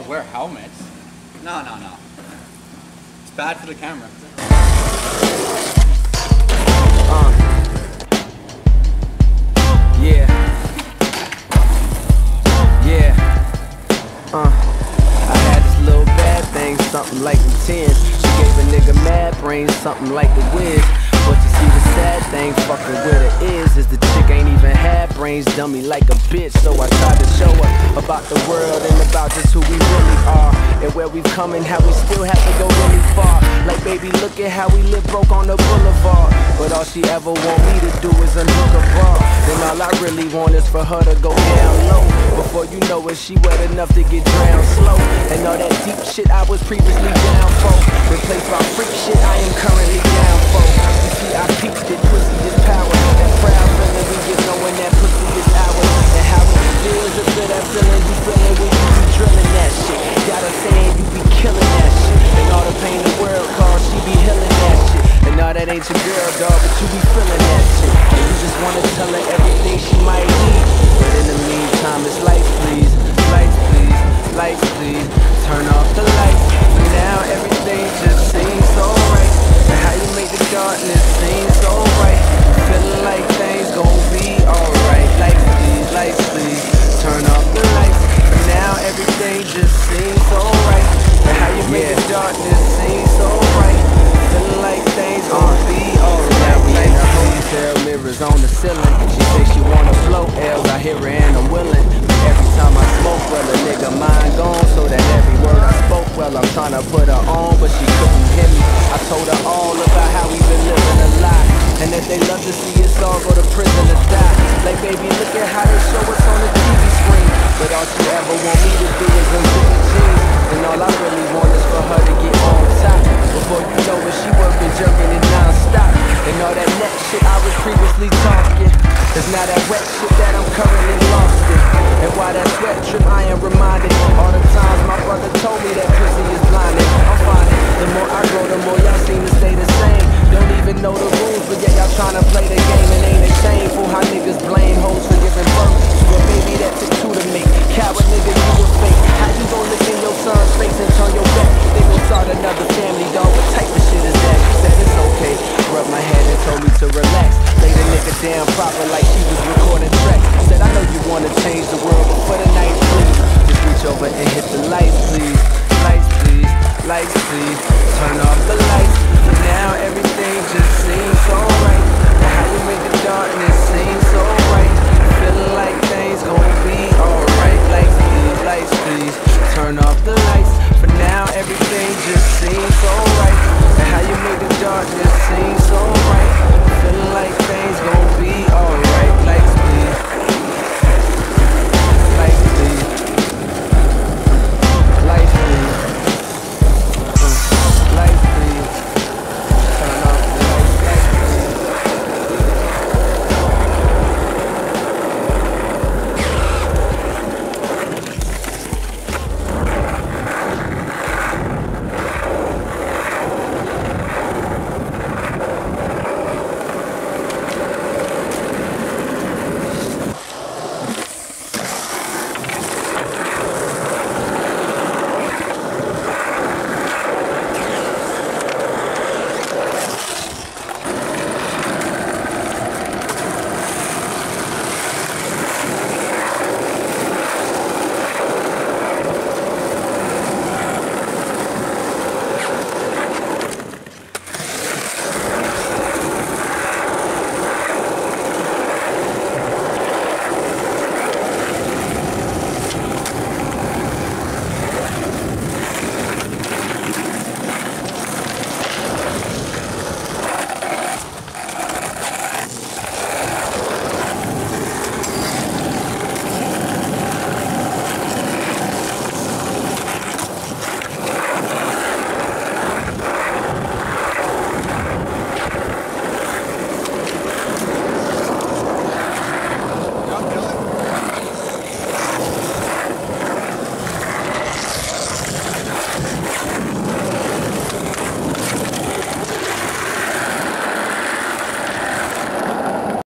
wear helmets. No. It's bad for the camera. I had this little bad thing, something like the 10s. She gave a nigga mad brains, something like the Wiz. But you see the sad thing, fucking with her is the chick ain't even had brains, dummy like a bitch. So I tried to show her about the world and about just who we really are, and where we've come and how we still have to go really far. Like, baby, look at how we live broke on the boulevard, but all she ever want me to do is unhook a bra. Then all I really want is for her to go down low. Before you know it, she wet enough to get drowned slow. And all that deep shit I was previously down for, replaced by freak shit I am currently down for. You see, I peeped it, pussy is power. That proud feeling we get knowing that pussy is ours. And how it feels to feel that feeling you feeling when you be drilling that shit. Got her saying you be killing that shit, and all the pain in the world cause she be healing that shit. And all that ain't your girl, dog, but you be feeling that shit. And you just wanna tell her everything she might need. But in the meantime, it's lights please, lights please, lights please. Turn off the lights, and now everything just seems so right. And how you make the darkness seem so bright, feeling like things gon' be alright. Lights please, turn off the lights, and now everything just seems so right. And how you make the darkness seem so bright, feeling like things gon' be alright. Now we in the hotel, mirrors on the ceiling. She say she wanna float L's, I hear her and I'm willing. Every time I smoke, well, a nigga mind gone, so that every word I spoke, well, I'm tryna put her on, but she couldn't hear me. I told her all about how we been living a lie, and that they love to see us all go to prison or die. Like, baby, look at how they show us on the TV screen, but all she ever want me to do is unzip the jeans. And all I really want is for her to get on top. Before you know it, she working, jerking it non-stop. And all that neck shit I was previously talking, it's now that wet shit that I'm currently lost in. And while that sweat trip, I am reminded all the times my brother told me that pussy is blinded. I'm finding the more I grow, the more y'all seem to stay the same. Don't even know the rules, but yet y'all tryna play the game. And ain't it shameful how niggas blame hoes for giving birth to a baby that took two to make? Coward nigga, you a fake. How you gon' look in your son's face and turn your back? They gon' start another family, dog. What type of shit is that? She said it's okay, rubbed my head and told me to relax. Lay the nigga down proper like she was recording tracks. Said I know you wanna change the world, but for the night, please just reach over and hit the lights, please. Lights, please. Lights, please. Turn off the lights, and now everything just seems so right. And how you make the darkness seem so bright, feeling like things gon' be alright. Lights, please. Turn off the lights, for now everything just seems